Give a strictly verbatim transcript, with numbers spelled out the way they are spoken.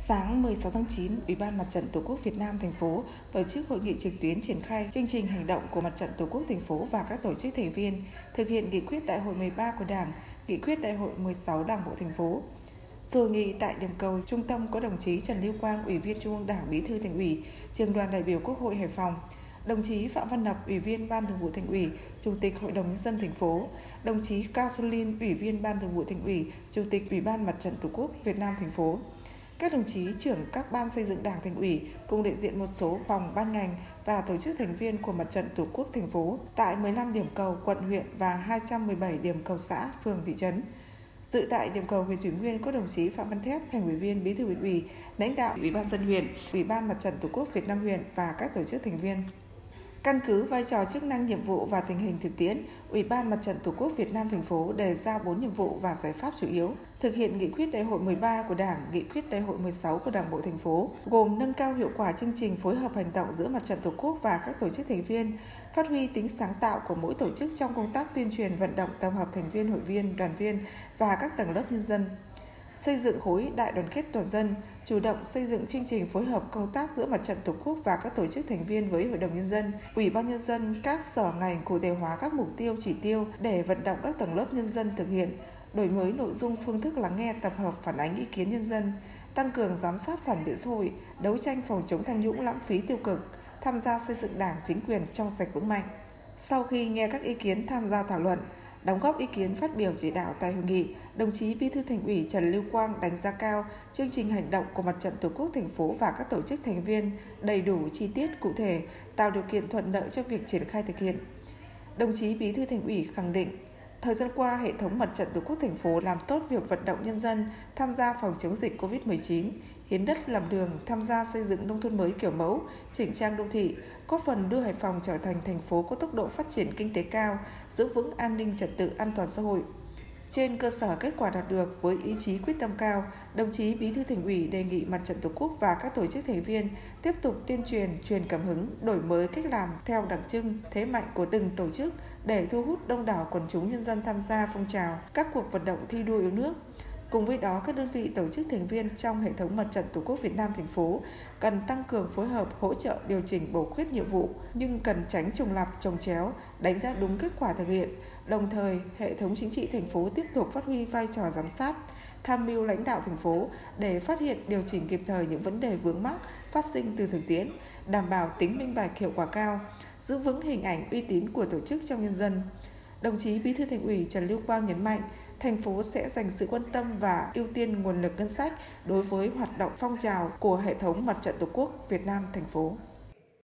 Sáng mười sáu tháng chín, Ủy ban Mặt trận Tổ quốc Việt Nam thành phố tổ chức hội nghị trực tuyến triển khai chương trình hành động của Mặt trận Tổ quốc thành phố và các tổ chức thành viên thực hiện nghị quyết Đại hội mười ba của Đảng, nghị quyết Đại hội mười sáu Đảng bộ thành phố. Dự hội nghị tại điểm cầu trung tâm có đồng chí Trần Lưu Quang, Ủy viên Trung ương Đảng, Bí thư Thành ủy, Trưởng đoàn đại biểu Quốc hội Hải Phòng, đồng chí Phạm Văn Nập, Ủy viên Ban Thường vụ Thành ủy, Chủ tịch Hội đồng nhân dân thành phố, đồng chí Cao Xuân Linh, Ủy viên Ban Thường vụ Thành ủy, Chủ tịch Ủy ban Mặt trận Tổ quốc Việt Nam thành phố. Các đồng chí trưởng các ban xây dựng Đảng thành ủy cùng đại diện một số phòng ban ngành và tổ chức thành viên của Mặt trận Tổ quốc thành phố tại mười lăm điểm cầu quận huyện và hai trăm mười bảy điểm cầu xã, phường, thị trấn. Dự tại điểm cầu huyện Thủy Nguyên có đồng chí Phạm Văn Thép, Thành ủy viên, Bí thư huyện ủy, lãnh đạo Ủy ban dân huyện, Ủy ban Mặt trận Tổ quốc Việt Nam huyện và các tổ chức thành viên. Căn cứ vai trò chức năng nhiệm vụ và tình hình thực tiễn, Ủy ban Mặt trận Tổ quốc Việt Nam thành phố đề ra bốn nhiệm vụ và giải pháp chủ yếu thực hiện nghị quyết Đại hội mười ba của Đảng, nghị quyết Đại hội mười sáu của Đảng bộ thành phố, gồm nâng cao hiệu quả chương trình phối hợp hành động giữa Mặt trận Tổ quốc và các tổ chức thành viên, phát huy tính sáng tạo của mỗi tổ chức trong công tác tuyên truyền vận động tập hợp thành viên, hội viên, đoàn viên và các tầng lớp nhân dân. Xây dựng khối đại đoàn kết toàn dân, chủ động xây dựng chương trình phối hợp công tác giữa Mặt trận Tổ quốc và các tổ chức thành viên với Hội đồng nhân dân, Ủy ban nhân dân, các sở ngành cụ thể hóa các mục tiêu, chỉ tiêu để vận động các tầng lớp nhân dân thực hiện, đổi mới nội dung, phương thức lắng nghe, tập hợp, phản ánh ý kiến nhân dân, tăng cường giám sát phản biện xã hội, đấu tranh phòng chống tham nhũng, lãng phí tiêu cực, tham gia xây dựng Đảng, chính quyền trong sạch vững mạnh. Sau khi nghe các ý kiến tham gia thảo luận, đóng góp ý kiến phát biểu chỉ đạo tại hội nghị, đồng chí Bí thư Thành ủy Trần Lưu Quang đánh giá cao chương trình hành động của Mặt trận Tổ quốc thành phố và các tổ chức thành viên đầy đủ, chi tiết, cụ thể, tạo điều kiện thuận lợi cho việc triển khai thực hiện. Đồng chí Bí thư Thành ủy khẳng định, thời gian qua, hệ thống Mặt trận Tổ quốc thành phố làm tốt việc vận động nhân dân tham gia phòng chống dịch covid mười chín, hiến đất làm đường, tham gia xây dựng nông thôn mới kiểu mẫu, chỉnh trang đô thị, góp phần đưa Hải Phòng trở thành thành phố có tốc độ phát triển kinh tế cao, giữ vững an ninh trật tự, an toàn xã hội. Trên cơ sở kết quả đạt được với ý chí quyết tâm cao, đồng chí Bí thư Thành ủy đề nghị Mặt trận Tổ quốc và các tổ chức thành viên tiếp tục tuyên truyền, truyền cảm hứng, đổi mới cách làm theo đặc trưng, thế mạnh của từng tổ chức để thu hút đông đảo quần chúng nhân dân tham gia phong trào các cuộc vận động thi đua yêu nước. Cùng với đó, các đơn vị tổ chức thành viên trong hệ thống Mặt trận Tổ quốc Việt Nam thành phố cần tăng cường phối hợp, hỗ trợ, điều chỉnh bổ khuyết nhiệm vụ, nhưng cần tránh trùng lặp, chồng chéo, đánh giá đúng kết quả thực hiện. Đồng thời, hệ thống chính trị thành phố tiếp tục phát huy vai trò giám sát, tham mưu lãnh đạo thành phố để phát hiện, điều chỉnh kịp thời những vấn đề vướng mắc phát sinh từ thực tiễn, đảm bảo tính minh bạch, hiệu quả cao, giữ vững hình ảnh uy tín của tổ chức trong nhân dân. Đồng chí Bí thư Thành ủy Trần Lưu Quang nhấn mạnh, thành phố sẽ dành sự quan tâm và ưu tiên nguồn lực ngân sách đối với hoạt động phong trào của hệ thống Mặt trận Tổ quốc Việt Nam thành phố.